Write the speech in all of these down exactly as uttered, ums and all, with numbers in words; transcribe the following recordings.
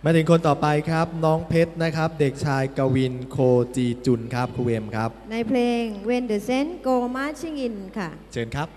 มาถึงคนต่อไปครับน้องเพชรนะครับเด็กชายกวินโคจีจุนครับครูเวมครับในเพลง When the Saints Go Marching In ค่ะเชิญครับ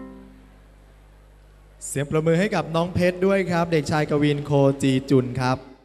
เสียงประมือให้กับน้องเพชรด้วยครับเด็กชายกวินโคจีจุนครับ